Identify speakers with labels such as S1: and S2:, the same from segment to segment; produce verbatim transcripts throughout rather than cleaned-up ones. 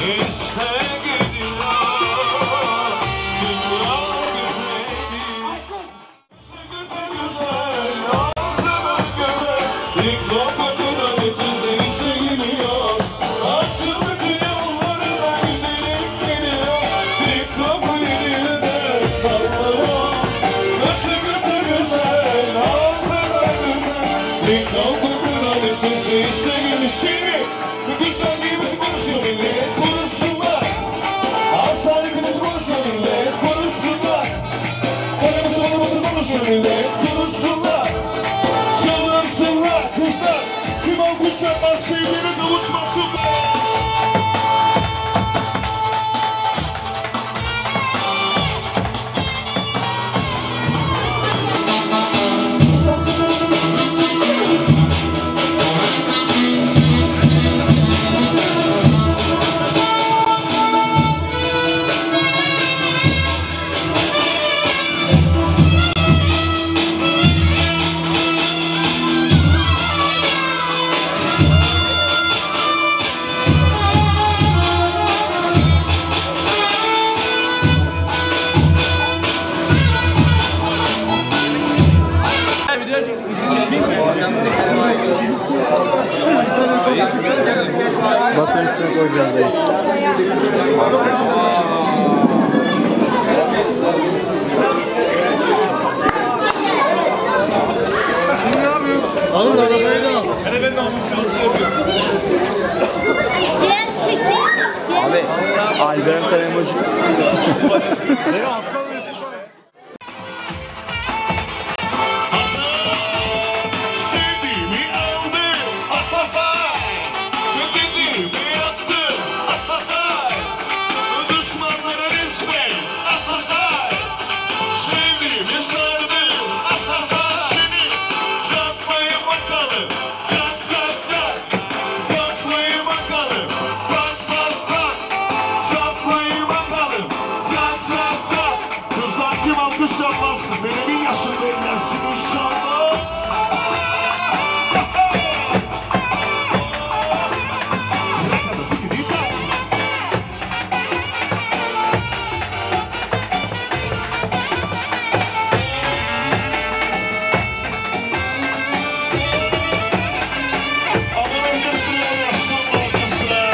S1: İşte gülüşünü, bu güzelliğimizi konuşuyor millet, konuşsunlar. Asaletimizi konuşuyor millet, konuşsunlar. Kanımızı kanımızı konuşuyor millet, konuşsunlar. Çağırsınlar kızlar, kim alkışlanmaz sevgiyle kavuşmasınlar.
S2: Basın üstüne koyacağım dayı.
S1: Şimdi ne yapıyorsun?
S2: Alın arabayı da al.
S1: Hele ben de almışım.
S3: Gel çekin.
S2: Abi Albert'ten emoji.
S1: Ne aslan resmi var. Alkışlanmaz, benim yaşımda evlensin inşallah. Aman öncesine yaşlanma ortasına.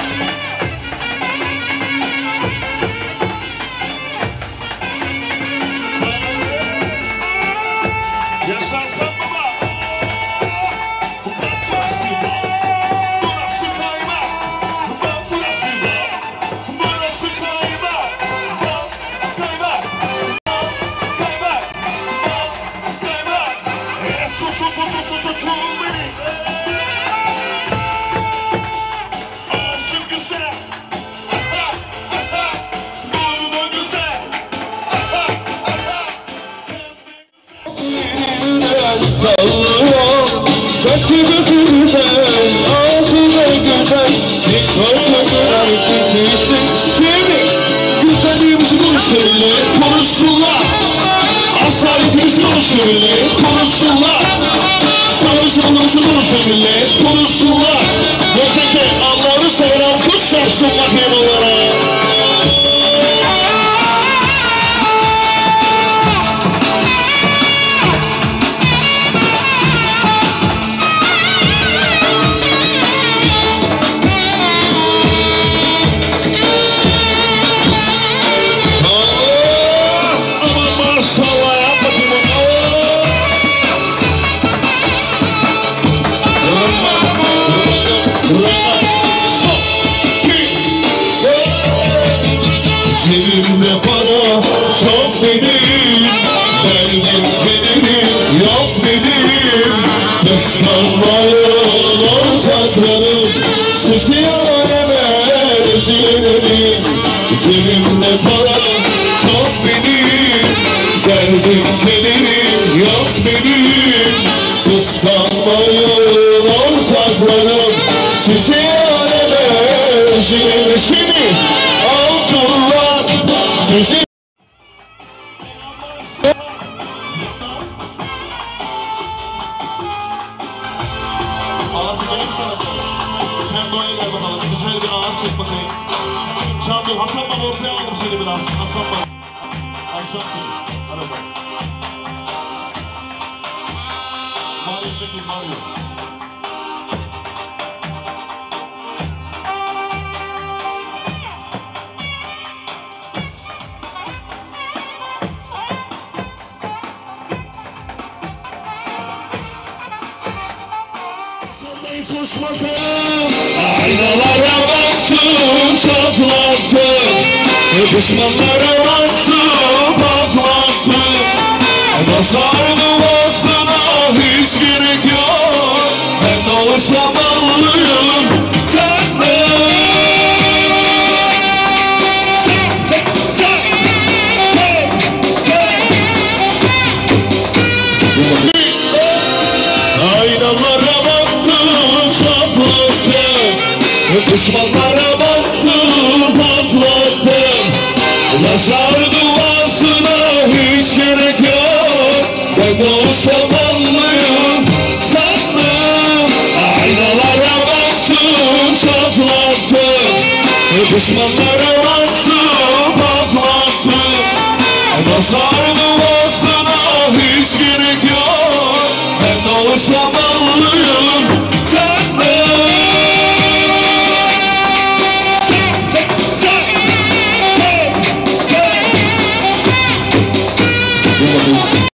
S1: Yaşarsam baba, bak burası da, burası kayma. Bak burası da, burası kayma. Bak kayma, bak kayma, bak kayma. Evet, su su su su su su su beni. Ağzın güzel, aha aha, burnu güzel, aha aha. Sallıyor, kaşı gözü güzel, ağzı da güzel. Bir korku kadar çizmişsin. Şimdi güzelliğimizi konuşuyorlar, konuşsunlar. Asaletimizi konuşuyorlar, konuşsunlar. Konuşmalarımızı konuşuyorlar, konuşsunlar. Gözeke Allah'ını seven alkış yapsın bakayım onlara. Cebimde para çok benim, derdim benim, yok benim. Kıskanmayın ortaklarım, sizi aleme rezil ederim. Cebimde para çok benim, derdim benim, yok benim. Kıskanmayın ortaklarım, sizi aleme rezil ederim. Şimdi altınlar bizi ağaç gelip sana sen doğaya gel bakalım güzel bir ağaç çek bakayım. Can dur, Hasan baba ortaya aldım seni biraz. Hasan baba. Hasan seni. Hadi bakalım. Mario çekil, Mario. Uç bakalım, aynalara baktım, çatlattım. Düşmanlara baktım, patlattım. Nazar duasına hiç gerek yok. Ben de olsam anlıyım, Tanrım. Çek, çek, çek, çek, çek. Aynalara baktım, çatlattım. Düşmanlara baktım, patlattım. Nazar duasına hiç gerek yok. Ben olsam anlıyım, Tanrım. Aynalara baktım, çatlattım. Düşmanlara baktım, patlattım. Nazar duasına hiç gerek yok. Ben olsam anlıyım.